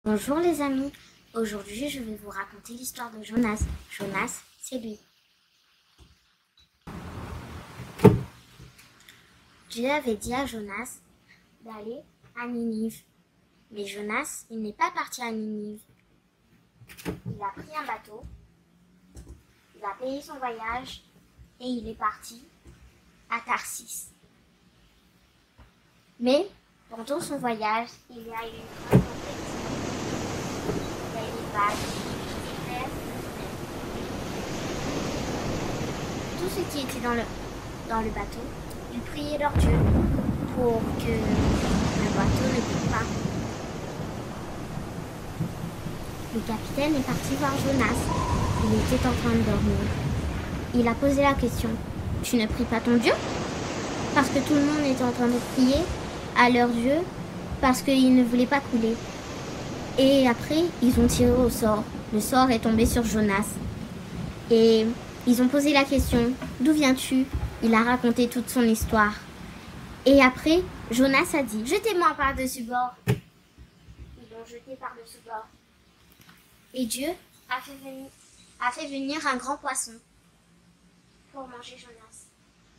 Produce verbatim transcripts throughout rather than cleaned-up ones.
Bonjour les amis, aujourd'hui je vais vous raconter l'histoire de Jonas. Jonas, c'est lui. Dieu avait dit à Jonas d'aller à Ninive. Mais Jonas, il n'est pas parti à Ninive. Il a pris un bateau, il a payé son voyage et il est parti à Tarsis. Mais pendant son voyage, il y a eu une grande tempête. Il y a eu des vagues, des vers, tout ce qui était dans le, dans le bateau, ils priaient leur Dieu pour que le bateau ne coule pas. Le capitaine est parti voir Jonas. Il était en train de dormir. Il a posé la question, « Tu ne pries pas ton Dieu ?» Parce que tout le monde était en train de prier à leur Dieu parce qu'ils ne voulaient pas couler. Et après, ils ont tiré au sort. Le sort est tombé sur Jonas. Et ils ont posé la question, « D'où viens-tu » Il a raconté toute son histoire. Et après, Jonas a dit, « Jetez-moi par-dessus bord. » Ils l'ont jeté par-dessus bord. Et Dieu a fait, venir, a fait venir un grand poisson pour manger Jonas.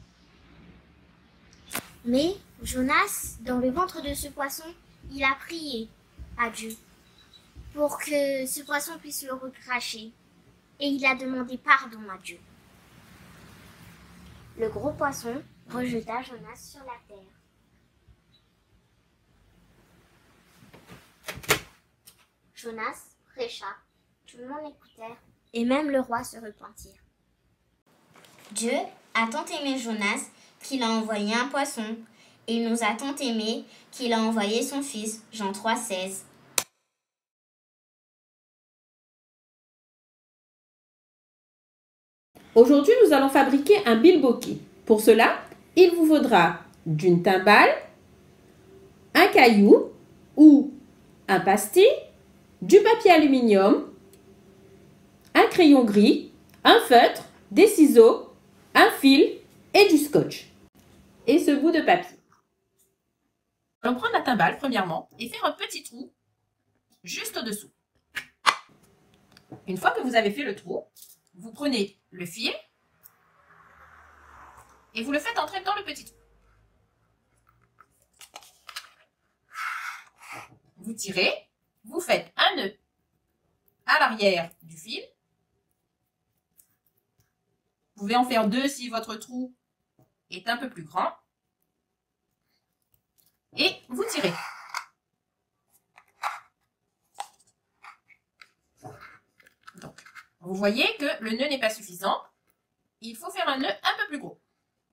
Mais Jonas, dans le ventre de ce poisson, il a prié à Dieu pour que ce poisson puisse le recracher. Et il a demandé pardon à Dieu. Le gros poisson rejeta Jonas sur la terre. Jonas prêcha. Tout le monde écoutait, et même le roi se repentit. Dieu a tant aimé Jonas qu'il a envoyé un poisson, et il nous a tant aimés qu'il a envoyé son fils, Jean trois, seize. Aujourd'hui, nous allons fabriquer un bilboquet. Pour cela, il vous faudra d'une timbale, un caillou ou un pastis, du papier aluminium, un crayon gris, un feutre, des ciseaux, un fil et du scotch. Et ce bout de papier. Allons prendre la timbale premièrement et faire un petit trou juste au-dessous. Une fois que vous avez fait le trou, vous prenez le fil et vous le faites entrer dans le petit trou. Vous tirez, vous faites un nœud à l'arrière du fil. Vous pouvez en faire deux si votre trou est un peu plus grand. Et vous tirez. Donc, vous voyez que le nœud n'est pas suffisant. Il faut faire un nœud un peu plus gros.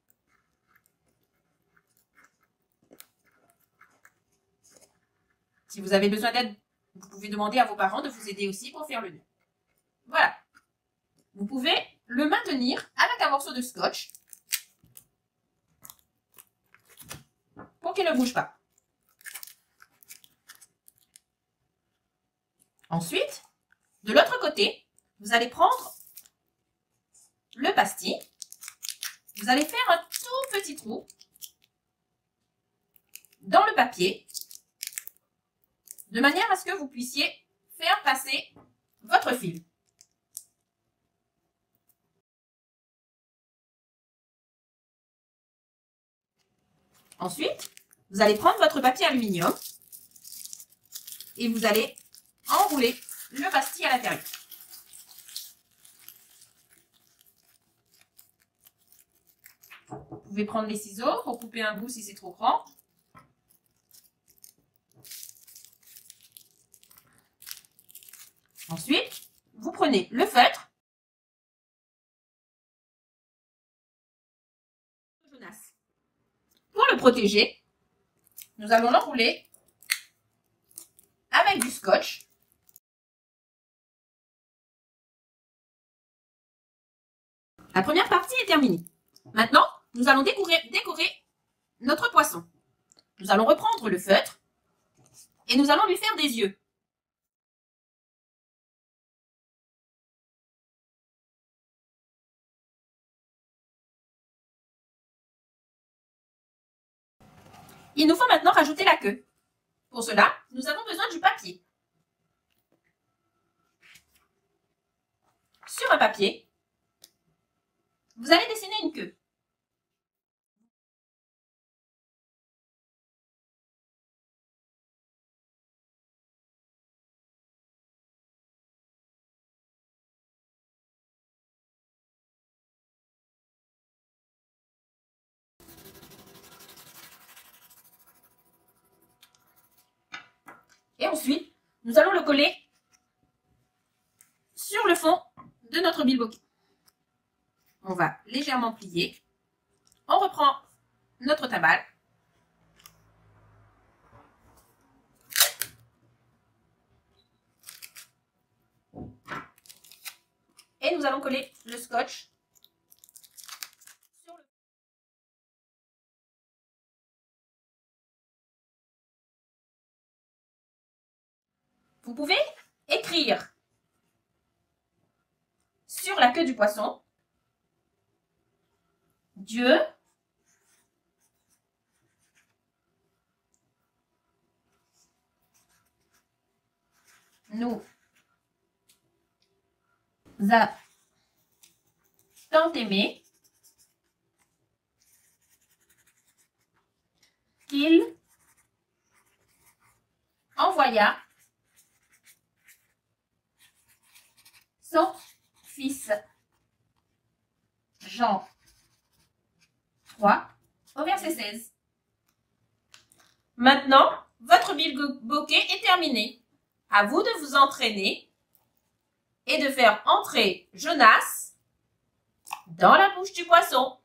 Si vous avez besoin d'aide, vous pouvez demander à vos parents de vous aider aussi pour faire le nœud. Voilà. Vous pouvez le maintenir avec un morceau de scotch pour qu'il ne bouge pas. Ensuite, de l'autre côté, vous allez prendre le pastis. Vous allez faire un tout petit trou dans le papier de manière à ce que vous puissiez faire passer votre fil. Ensuite, vous allez prendre votre papier aluminium et vous allez enrouler le pastis à l'intérieur. Vous pouvez prendre les ciseaux pour couper un bout si c'est trop grand. Ensuite, vous prenez le feutre. Pour le protéger, nous allons l'enrouler avec du scotch. La première partie est terminée. Maintenant, nous allons décorer, décorer notre poisson. Nous allons reprendre le feutre et nous allons lui faire des yeux. Il nous faut maintenant rajouter la queue. Pour cela, nous avons besoin du papier. sur un papier, vous allez dessiner une queue. Et ensuite, nous allons le coller sur le fond de notre bilboquet. On va légèrement plier. On reprend notre timbale. Et nous allons coller le scotch sur le... Vous pouvez écrire sur la queue du poisson: Dieu nous a tant aimé qu'il envoya son fils Jean trois au verset seize. Maintenant, votre bilboquet est terminé. À vous de vous entraîner et de faire entrer Jonas dans la bouche du poisson.